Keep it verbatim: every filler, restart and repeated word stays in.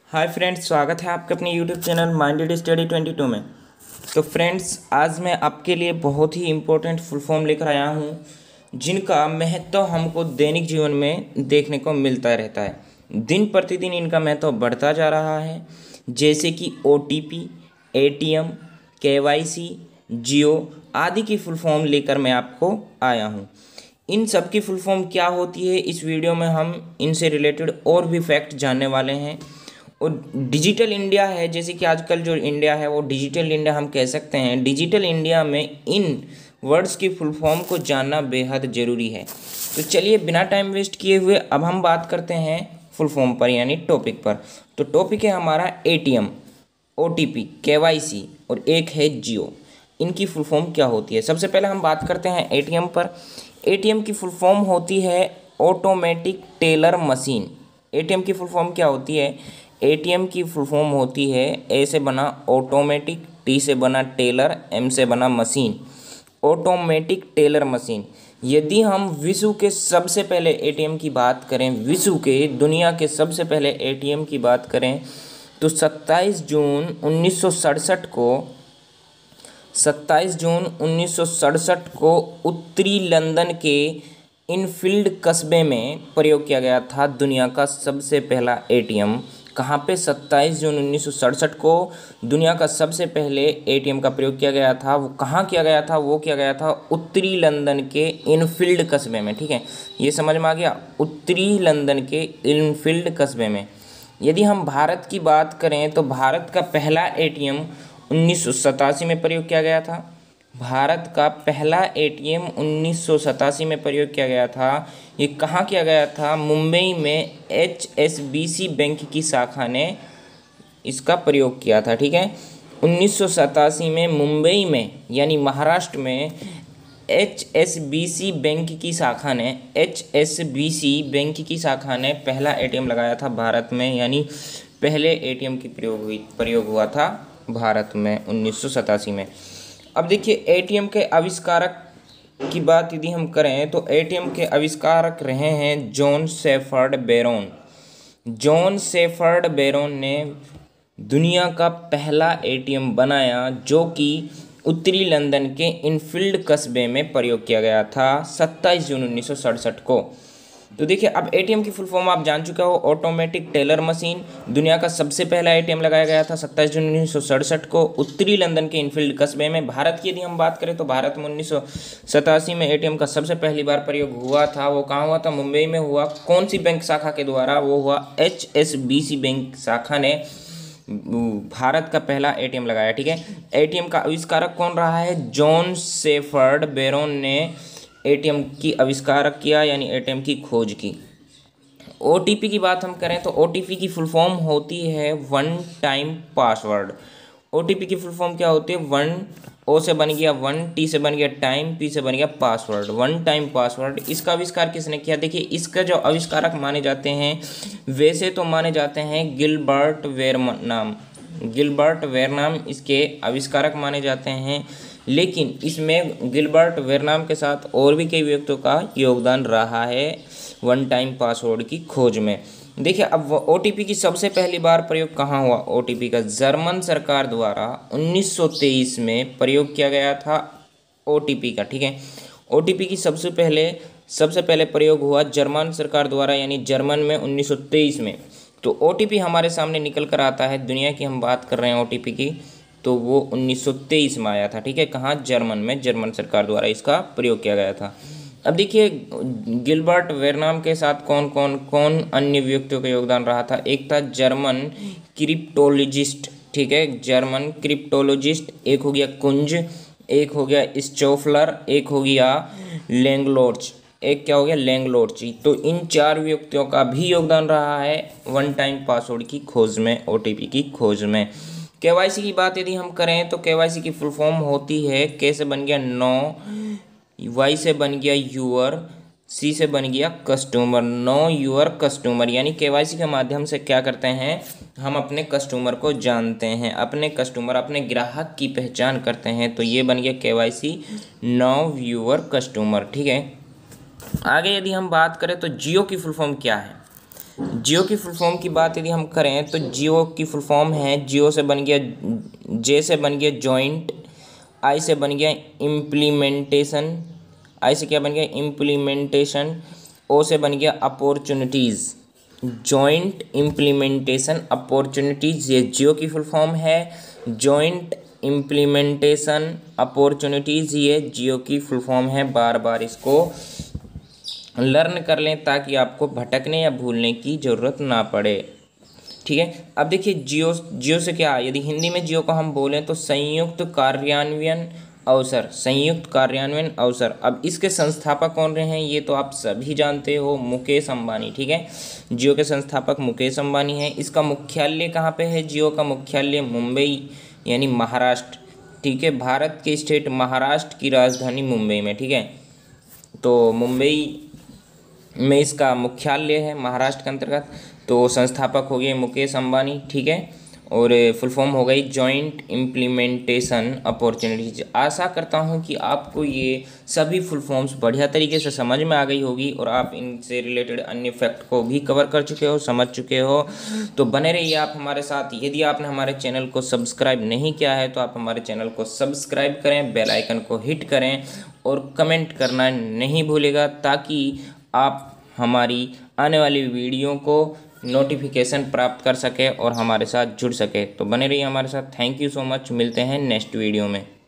Hi friends, स्वागत है आपके अपने YouTube channel minded study twenty two में। तो फ्रेंड्स, आज मैं आपके लिए बहुत ही इम्पोर्टेंट फुल फॉर्म लेकर आया हूँ जिनका महत्व हमको दैनिक जीवन में देखने को मिलता रहता है। दिन प्रतिदिन इनका महत्व बढ़ता जा रहा है, जैसे कि O T P, A T M, K Y C, Jio आदि की फुल फॉर्म लेकर मैं आपको आया हूँ। इन सब की फुल फॉर्म क्या होती है, इस वीडियो में हम इनसे रिलेटेड और भी फैक्ट जानने वाले हैं। और डिजिटल इंडिया है, जैसे कि आजकल जो इंडिया है वो डिजिटल इंडिया हम कह सकते हैं। डिजिटल इंडिया में इन वर्ड्स की फुल फॉर्म को जानना बेहद ज़रूरी है। तो चलिए बिना टाइम वेस्ट किए हुए अब हम बात करते हैं फुल फॉर्म पर, यानी टॉपिक पर। तो टॉपिक है हमारा A T M, O T P, K Y C और एक है जियो। इनकी फुल फॉर्म क्या होती है? सबसे पहले हम बात करते हैं ए टी एम पर। ए टी एम की फुल फॉर्म होती है automatic teller machine. A T M की फुल फॉर्म क्या होती है? ए टी एम की फुल फॉर्म होती है ए से बना ऑटोमेटिक, टी से बना टेलर, एम से बना मशीन। Automatic teller machine. यदि हम विश्व के सबसे पहले ए टी एम की बात करें, विश्व के दुनिया के सबसे पहले ए टी एम की बात करें तो सत्ताईस जून उन्नीस सौ सड़सठ को सत्ताईस जून उन्नीस सौ सड़सठ को उत्तरी लंदन के इनफील्ड कस्बे में प्रयोग किया गया था दुनिया का सबसे पहला ए टी एम। कहाँ पे? सत्ताईस जून उन्नीस सौ सड़सठ को दुनिया का सबसे पहले ए टी एम का प्रयोग किया गया था। वो कहाँ किया गया था? वो किया गया था उत्तरी लंदन के इनफील्ड कस्बे में। ठीक है, ये समझ में आ गया, उत्तरी लंदन के इनफील्ड कस्बे में। यदि हम भारत की बात करें तो भारत का पहला ए टी एम उन्नीस सौ सतासी में प्रयोग किया गया था। भारत का पहला ए टी एम उन्नीस सौ सतासी में प्रयोग किया गया था। ये कहाँ किया गया था? मुंबई में H S B C bank की शाखा ने इसका प्रयोग किया था। ठीक है, उन्नीस सौ सतासी में मुंबई में यानी महाराष्ट्र में H S B C bank की शाखा ने H S B C bank की शाखा ने पहला ए टी एम लगाया था भारत में, यानी पहले ए टी एम की प्रयोग हुई प्रयोग हुआ था भारत में उन्नीस सौ सतासी में। अब देखिए, ए टी एम के आविष्कारक की बात यदि हम करें तो ए टी एम के आविष्कारक रहे हैं John Shepherd Barron. John Shepherd Barron ने दुनिया का पहला ए टी एम बनाया, जो कि उत्तरी लंदन के इनफील्ड कस्बे में प्रयोग किया गया था सत्ताईस जून उन्नीस सौ सड़सठ को। तो देखिए, अब ए टी एम की फुल फॉर्म आप जान चुके हो, ऑटोमेटिक टेलर मशीन। दुनिया का सबसे पहला ए टी एम लगाया गया था सत्ताईस जून उन्नीस सौ सड़सठ को उत्तरी लंदन के इनफील्ड कस्बे में। भारत की यदि हम बात करें तो भारत में उन्नीस सौ सतासी में ए टी एम का सबसे पहली बार प्रयोग हुआ था। वो कहाँ हुआ था? मुंबई में हुआ। कौन सी बैंक शाखा के द्वारा? वो हुआ H S B C bank शाखा ने भारत का पहला ए टी एम लगाया। ठीक है, ए टी एम का आविष्कारक कौन रहा है? जॉन शेफर्ड बैरोन ने ए टी एम की आविष्कार किया, यानी ए टी एम की खोज की। ओ टी पी की बात हम करें तो ओ टी पी की फुल फॉर्म होती है one time password. O T P की फुल फॉर्म क्या होती है? वन, ओ से बन गया वन, टी से बन गया टाइम, पी से बन गया पासवर्ड, वन टाइम पासवर्ड। इसका आविष्कार किसने किया? देखिए, इसका जो आविष्कारक माने जाते हैं वैसे तो माने जाते हैं गिलबर्ट वेरनाम। गिलबर्ट वेरनाम इसके आविष्कारक माने जाते हैं, लेकिन इसमें गिलबर्ट वेरनाम के साथ और भी कई व्यक्तियों का योगदान रहा है वन टाइम पासवर्ड की खोज में। देखिए, अब ओ टी पी की सबसे पहली बार प्रयोग कहाँ हुआ? ओ टी पी का जर्मन सरकार द्वारा उन्नीस सौ तेईस में प्रयोग किया गया था ओ टी पी का। ठीक है, ओ टी पी की सबसे पहले सबसे पहले प्रयोग हुआ जर्मन सरकार द्वारा, यानी जर्मन में उन्नीस सौ तेईस में। तो ओ टी पी हमारे सामने निकल कर आता है, दुनिया की हम बात कर रहे हैं ओ टी पी की, तो वो उन्नीस सौ तेईस में आया था। ठीक है, कहाँ? जर्मन में, जर्मन सरकार द्वारा इसका प्रयोग किया गया था। अब देखिए, गिलबर्ट वेरनाम के साथ कौन कौन कौन अन्य व्यक्तियों का योगदान रहा था? एक था जर्मन क्रिप्टोलॉजिस्ट। ठीक है, जर्मन क्रिप्टोलॉजिस्ट। एक हो गया कुंज, एक हो गया स्टोफलर, एक हो गया लैंगलोर्च, एक क्या हो गया? लैंगलोर्च। तो इन चार व्यक्तियों का भी योगदान रहा है वन टाइम पासवर्ड की खोज में, ओ टी पी की खोज में। के वाई सी की बात यदि हम करें तो के वाई सी की फुल फॉर्म होती है, के से बन गया नो, वाई से बन गया यूअर, सी से बन गया कस्टमर। नो यूअर कस्टमर, यानी के वाई सी के माध्यम से क्या करते हैं? हम अपने कस्टमर को जानते हैं, अपने कस्टमर अपने ग्राहक की पहचान करते हैं। तो ये बन गया K Y C, know your customer. ठीक है, आगे यदि हम बात करें तो जियो की फुल फॉर्म क्या है? जियो की फुल फॉर्म की बात यदि हम करें तो जियो की फुल फॉर्म है, जियो से बन गया, जे से बन गया जॉइंट, आई से बन गया इम्प्लीमेंटेशन, आई से क्या बन गया इम्प्लीमेंटेशन, ओ से बन गया अपॉर्चुनिटीज़, जॉइंट इम्प्लीमेंटेशन अपॉर्चुनिटीज़, ये जियो की फुल फॉर्म है। जॉइंट इम्प्लीमेंटेशन अपॉर्चुनिटीज़ ये जियो की फुल फॉर्म है। बार बार इसको लर्न कर लें ताकि आपको भटकने या भूलने की ज़रूरत ना पड़े। ठीक है, अब देखिए जियो, जियो से क्या, यदि हिंदी में जियो को हम बोलें तो संयुक्त कार्यान्वयन अवसर, संयुक्त कार्यान्वयन अवसर। अब इसके संस्थापक कौन रहे हैं ये तो आप सभी जानते हो, मुकेश अंबानी। ठीक है, जियो के संस्थापक मुकेश अंबानी हैं। इसका मुख्यालय कहाँ पे है, जियो का मुख्यालय मुंबई यानी महाराष्ट्र। ठीक है, भारत के स्टेट महाराष्ट्र की राजधानी मुंबई में। ठीक है, तो मुंबई में इसका मुख्यालय है महाराष्ट्र के अंतर्गत। तो संस्थापक हो गए मुकेश अंबानी। ठीक है, और फुल फॉर्म हो गई जॉइंट इम्प्लीमेंटेशन अपॉर्चुनिटीज। आशा करता हूं कि आपको ये सभी फुल फॉर्म्स बढ़िया तरीके से समझ में आ गई होगी और आप इनसे रिलेटेड अन्य फैक्ट को भी कवर कर चुके हो, समझ चुके हो। तो बने रहिए आप हमारे साथ। यदि आपने हमारे चैनल को सब्सक्राइब नहीं किया है तो आप हमारे चैनल को सब्सक्राइब करें, बेल आइकन को हिट करें और कमेंट करना नहीं भूलेगा ताकि आप हमारी आने वाली वीडियो को नोटिफिकेशन प्राप्त कर सके और हमारे साथ जुड़ सके। तो बने रहिए हमारे साथ। थैंक यू सो मच, मिलते हैं नेक्स्ट वीडियो में।